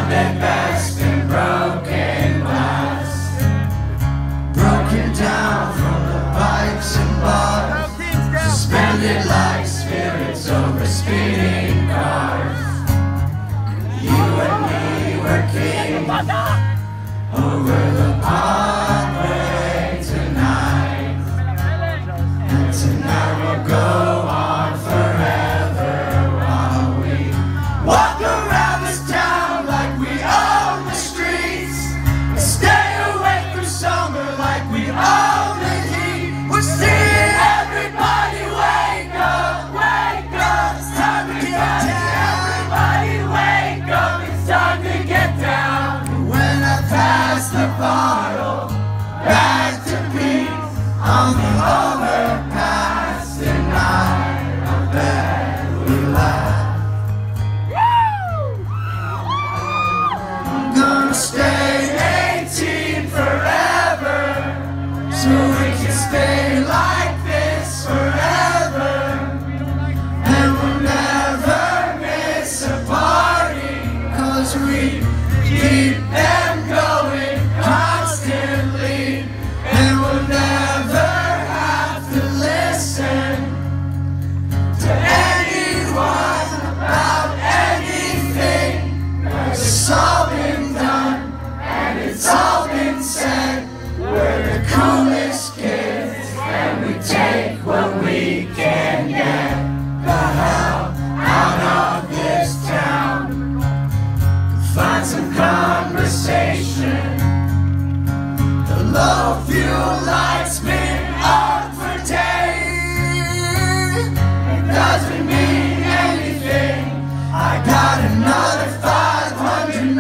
their best in broken glass, broken down from the pipes and bars, suspended like spirits over speeding cars. You and me were kings over the parkway tonight, and tonight will go on forever while we walk around this town like we own the streets, and stay awake from summer like we own the heat. We're seeing everybody wake up, wake up, it's time to get down. Everybody wake up, it's time to get down. When I pass the bottle back to peace on the overpass tonight, I bet we laugh. I'm gonna stay 18 forever, so we can stay like this forever, and we'll never miss a party, 'cause we keep them going constantly, and we'll never have to listen to anyone about anything, 'cause it's all been done and it's all been said. We're the coolest kids and we take what we can get the hell out of this town. Find some conversation. The low fuel light's been on for days. It doesn't mean anything. I got another 500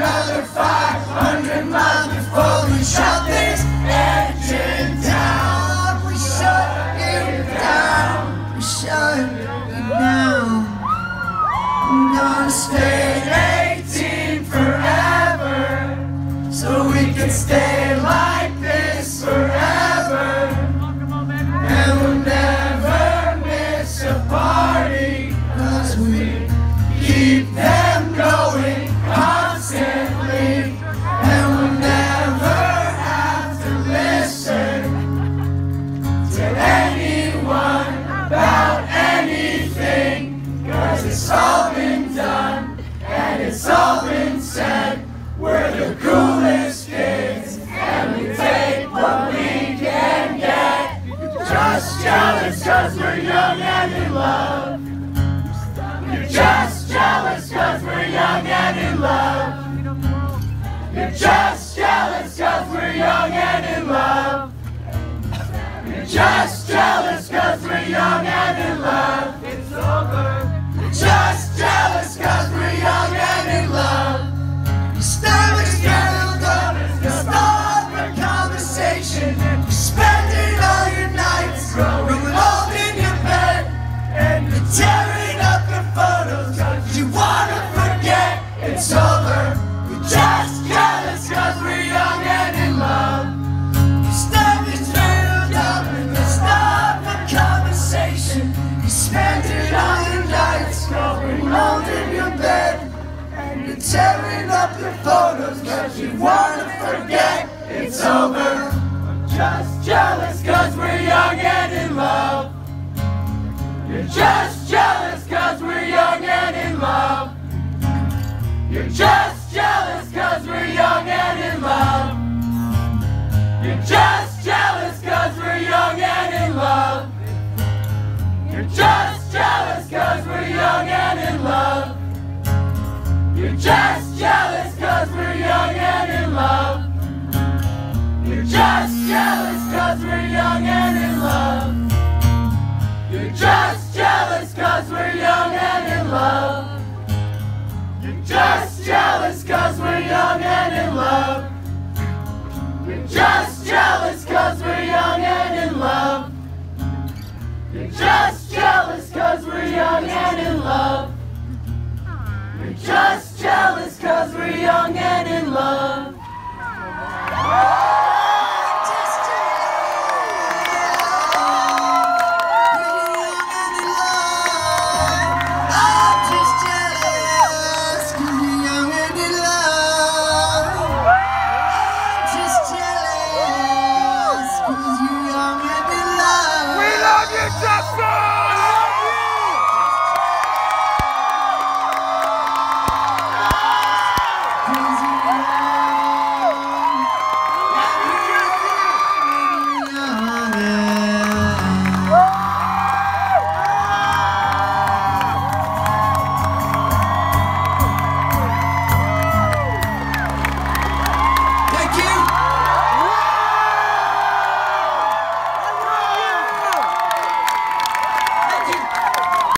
miles before we shut this engine down. We shut it down. We shut it down. I'm gonna stay 18 forever, so we can stay like this forever, and we'll never miss a party, 'cause we keep them going constantly, and we'll never have to listen to anyone about anything, 'cause it's all been done and it's all been said. We're the coolest kids and we take what we can get. Just jealous 'cause we're young and in love. You're just jealous 'cause we're young and in love. You're just jealous 'cause we're young and in love. You're just jealous 'cause we're young and in love. It's over. You're just jealous 'cause we're young and in love. Your stomach's filled up, you start a conversation. You're spending all your nights growing old in your bed, and you're tearing up your photos 'cause you wanna forget it's over. You're just jealous 'cause we're young and in love. Your stomach's filled up and you start a conversation. You're spending all your nights growing old in your bed, and you're tearing up your photos 'cause you wanna forget it's over. I'm just jealous 'cause we're young and in love. You're just jealous 'cause we're young and in love. You're just jealous 'cause we're young and in love. You're just jealous 'cause we're young and in love. You're just jealous 'cause we're young and in love. You're just jealous 'cause we're young and in love. You're just jealous 'cause we're young and in love. You're just jealous 'cause we're young and in love. You're just jealous 'cause we're young and in love. You're just jealous 'cause we're young and in love. You're just jealous 'cause we're young and in love. You're just jealous 'cause we're young and in love.